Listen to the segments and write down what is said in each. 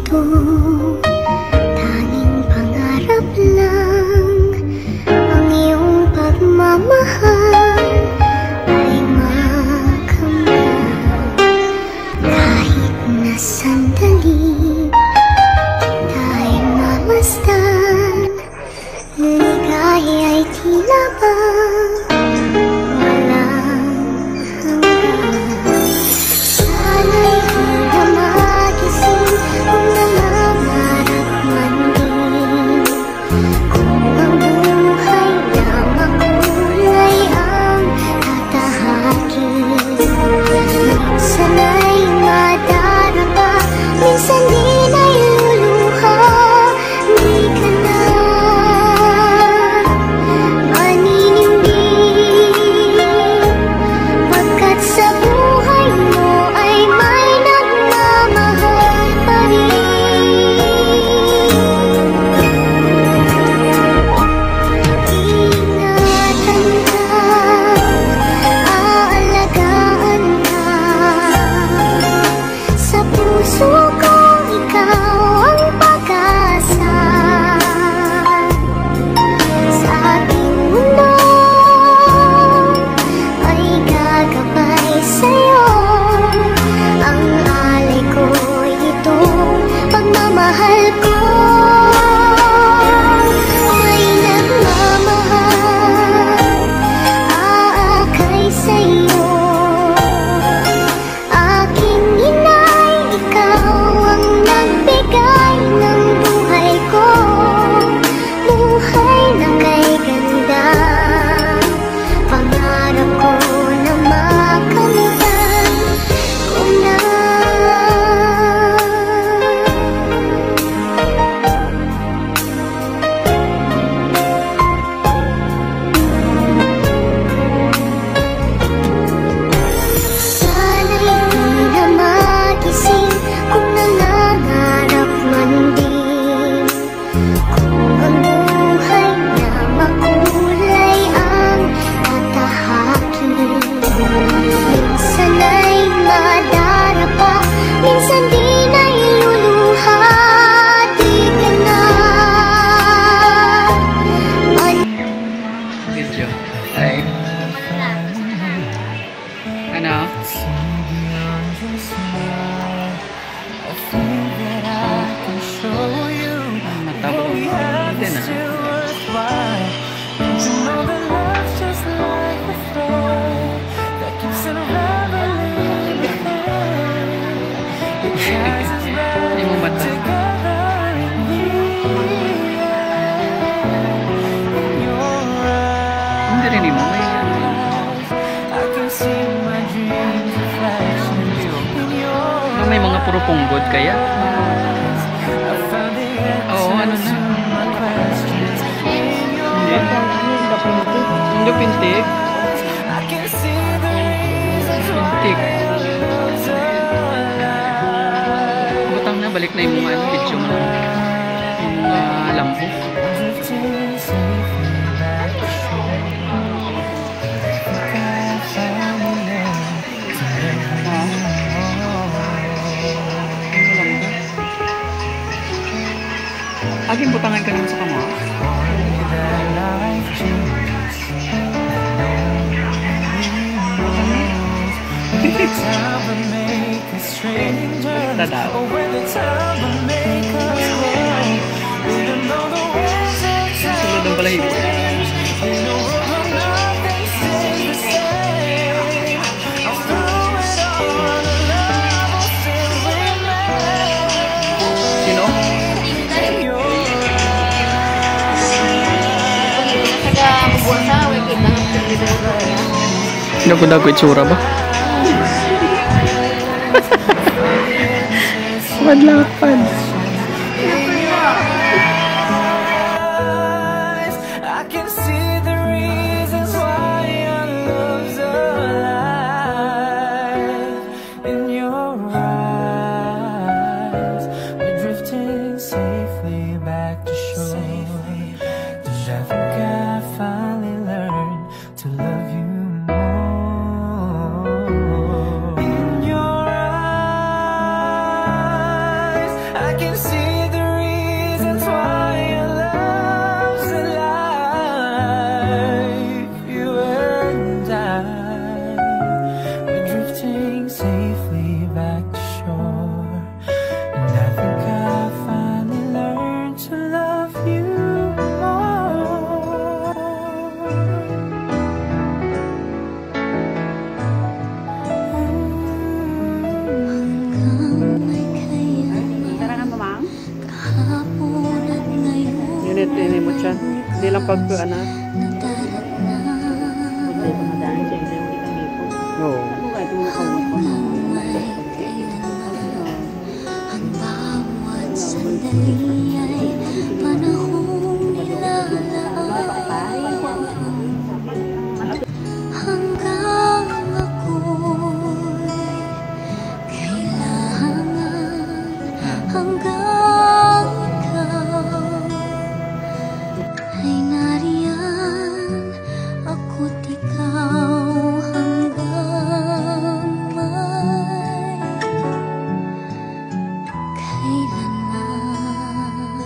ito, tanging pangarap lang. Ang iyong pagmamahal ay makamtan. Kahit na sandali kita'y mamasdan, ligaya ay tila bang walang hanggan. Sana'y di na magising kung nangangarap man din, kung ang buhay na makulay ang tatahakin. Minsan ay madarama, minsan din ay luluha. Di ka na maninindig, pagkat sa buhay mo ay may nagmamahal pa rin. Ingatan ka, aalagaan ka, sa puso ko ikaw ang pag-asa. Sa ating mundo ay gagabay sa'yo, ang alay ko'y itong pagmamahal ko. May nagmamahal, aakay sa'yo. Aking inay, ikaw ang nagbigay ng buhay ko, buhay na kay ganda. Pangarap ko na makamtan ko na. Sana'y di na magising kung nangangarap man din, kung ang buhay na makulay ang tatahakin. Minsan ay madarapa, minsan din ay luluha. Di ka na Video. Ay. Ano? Matabo. Hindi na. Hindi mo mata. Hindi rin mo. May mga puro punggod kaya? Oo, ano na? Hindi. Hindi pintik. Pintik. Butang na, balik na yung mga video mo. Yung mga lampo. Aging butangan ka naman sa kama. Tadao. Sulod ang balahibo. Sino? Dago-dago itsura ba? Madlapan. I can see siya. Hindi lang pag ano. Oo. Sandali ay panahong nilalaan hanggang ako'y kailangan, hanggang ikaw ay nariyan, ako't ikaw hanggang may kailanman.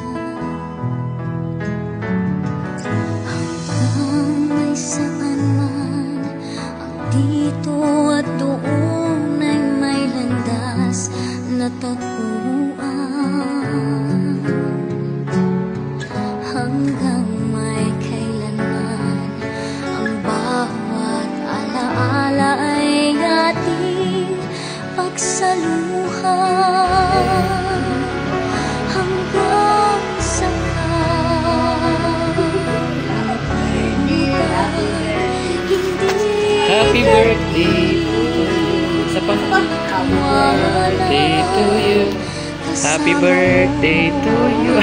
Hanggang may saan man ang dito at doon ay may landas na taguan. Hanggang may kailanman ang bawat alaala ay ating pagsaluhan. Hanggang sa hindi Happy birthday. Sa birthday to you. Happy birthday to you.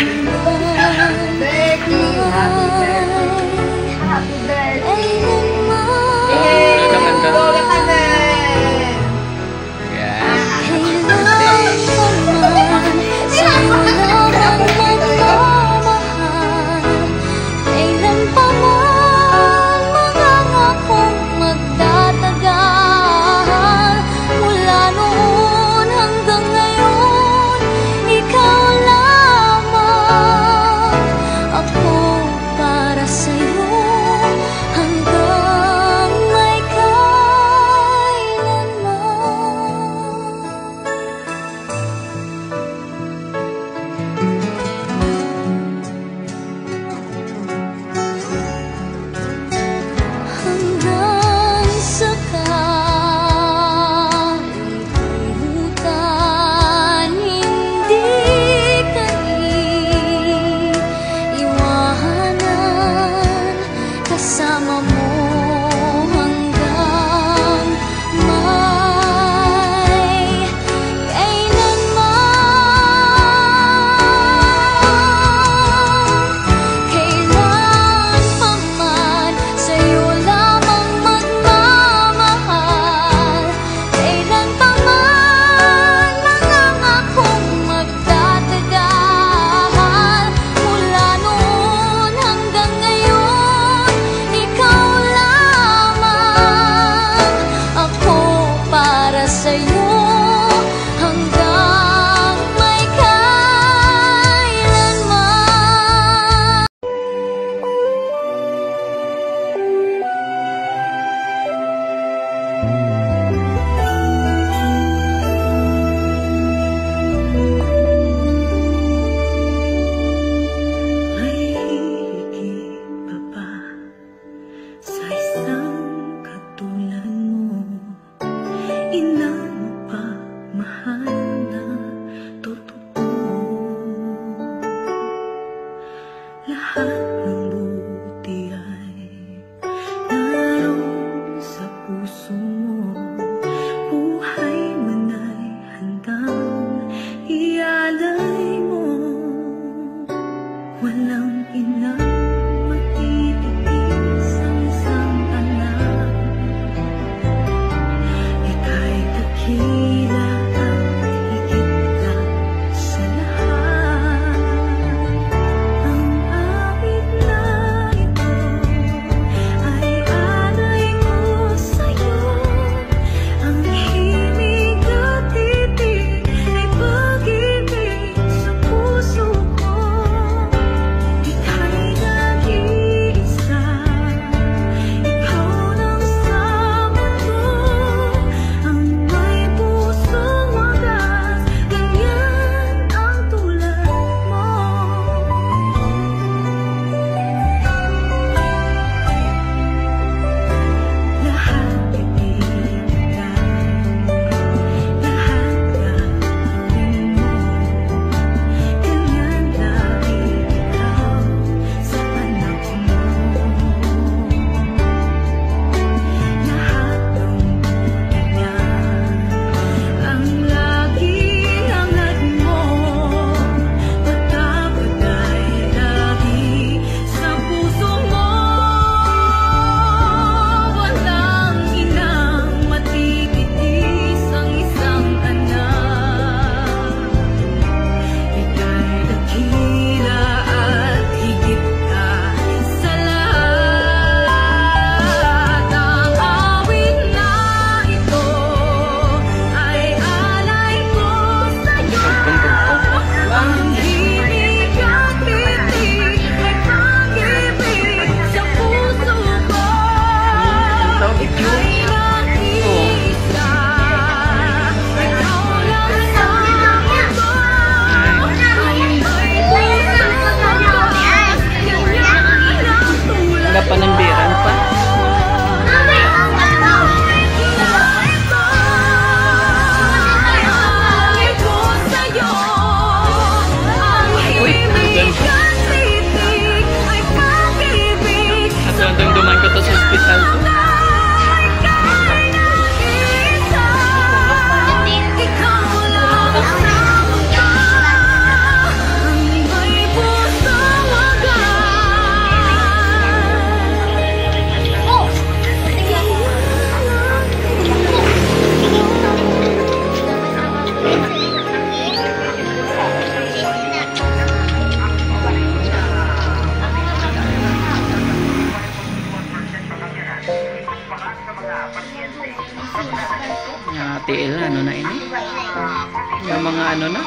ini? Yung mga ano na?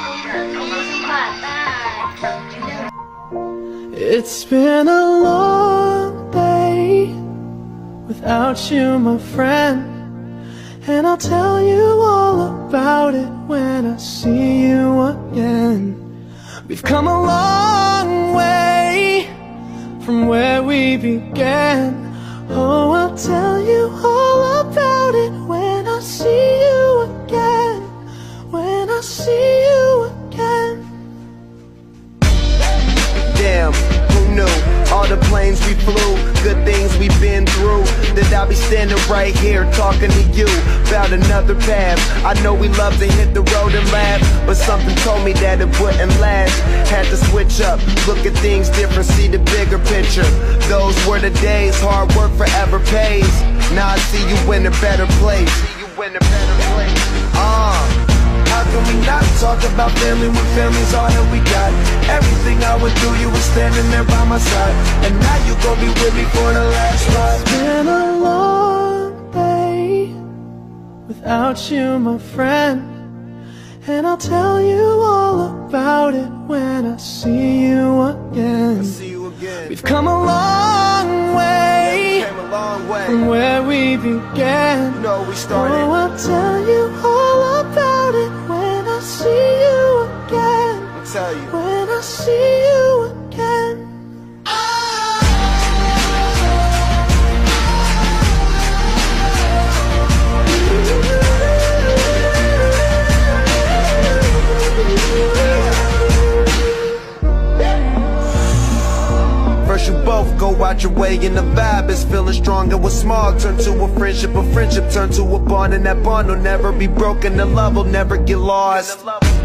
It's been a long day without you, my friend, and I'll tell you all about it when I see you again. We've come a long way from where we began. Oh, I'll tell you all about it when I see you again. When I see you again. Damn, who knew? All the planes we flew, good things we've been through, that I'll be standing right here talking to you about another path. I know we love to hit the road and laugh, but something told me that it wouldn't last. Had to switch up, look at things different, see the bigger picture. Those were the days, hard work forever pays. Now I see you in a better place. How can we not talk about family when family's all that we got? Everything I went through, you were standing there by my side, and now you gon' be with me for the last ride. It's been a long day without you, my friend, and I'll tell you all about it when I see you again. We've come a long way, from where we began. No, we started. Oh, I'll tell you all about it when I see you again. I'll tell you. When I see you again. First you both go out your way and the vibe is feeling strong. And what's small turn to a friendship turn to a bond, and that bond will never be broken. The love will never get lost.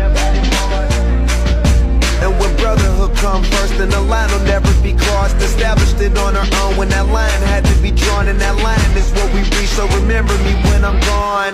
And when brotherhood come first, then the line will never be crossed. Established it on our own when that line had to be drawn, and that line is what we reach. So remember me when I'm gone.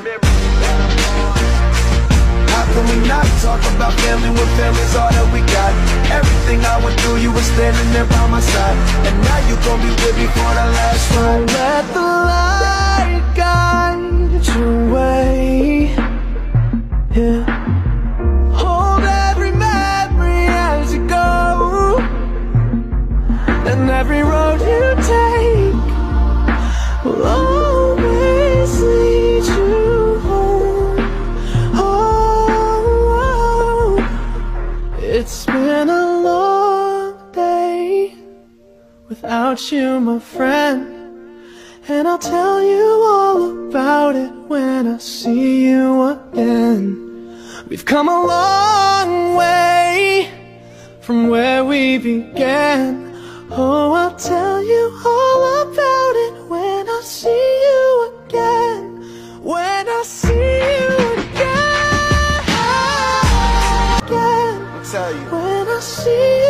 How can we not talk about family when family's all that we got? Everything I went through, you were standing there by my side, and now you gon' be with me for the last ride. Let the light guide your way. Yeah. Hold every memory as you go, and every road you take will always lead you home. Oh, it's been a long day without you, my friend, and I'll tell you all about it when I see you again. We've come a long way from where we began. Oh, I'll tell you all about it when I see you again. When I see you again. I'll tell you. When I see you